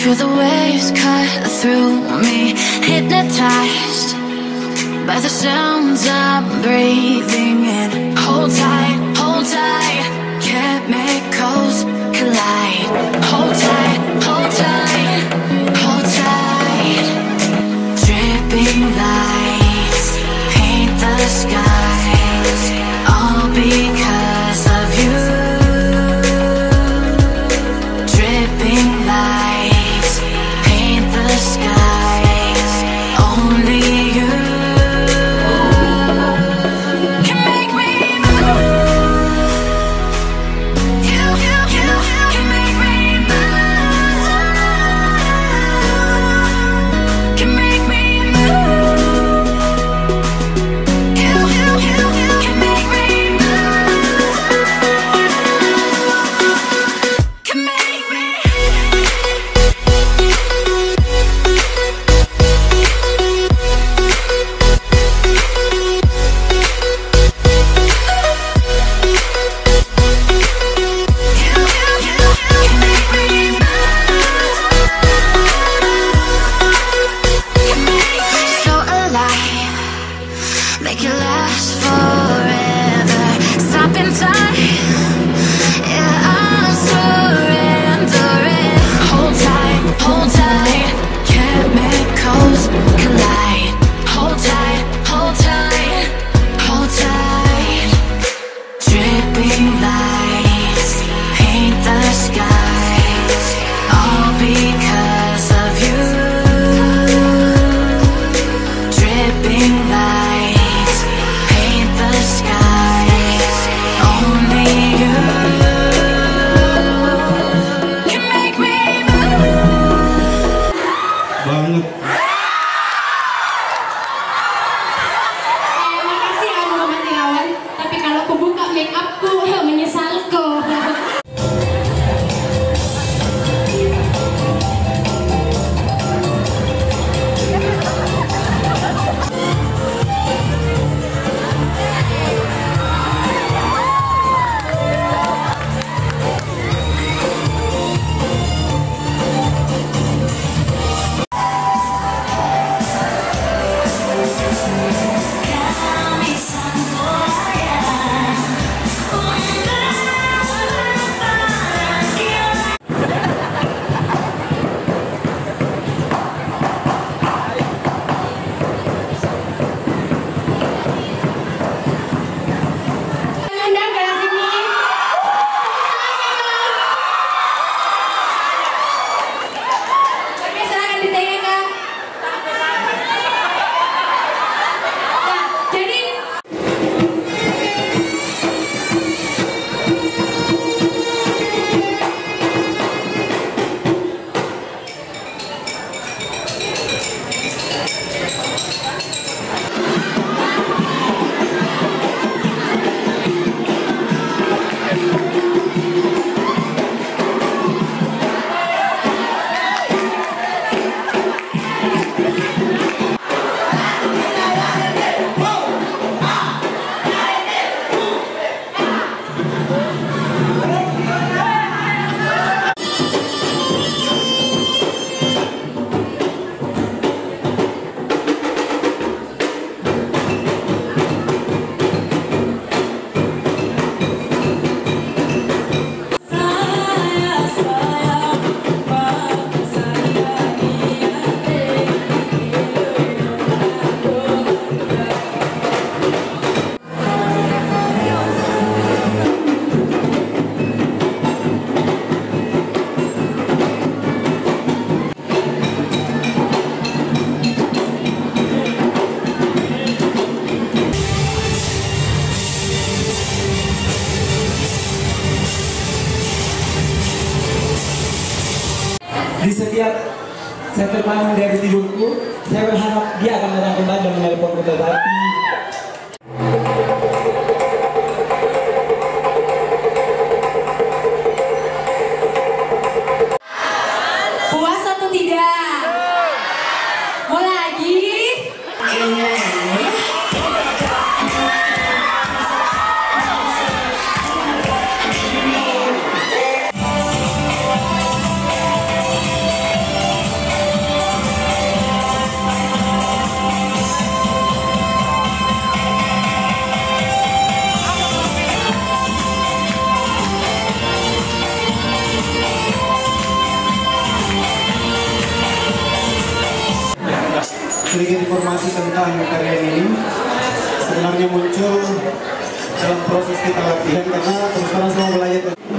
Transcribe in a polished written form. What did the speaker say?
Feel the waves cut through me, hypnotized by the sounds I'm breathing in. Hold tight, chemicals collide. Hold tight, hold tight, hold tight. Dripping lights paint the skies, all because of you. Dripping lights paint the skies, only you can make me move. You can make me move. Can make me move. You can make me move. Can make me. So alive, make it last forever. Stop in time, yeah, I'm surrendering. Hold tight, chemicals collide. Hold tight, hold tight, hold tight. Dripping lights paint the skies, all because of you. Dripping lights paint the skies, only you can make me move. Banget. Makasih ya Muhammad Irawan, tapi kalau aku buka make upku menyesalku. Undang ke sini. Oke, silakan ditanya Kak. Nah, jadi di setiap saya terbangun dari tidurku, saya berharap dia akan datang kembali dan menelponku, tetapi puas atau tidak? Mau lagi? sedikit informasi tentang karya ini. Sebenarnya muncul dalam proses kita latihan karena terus terang saya mau belajar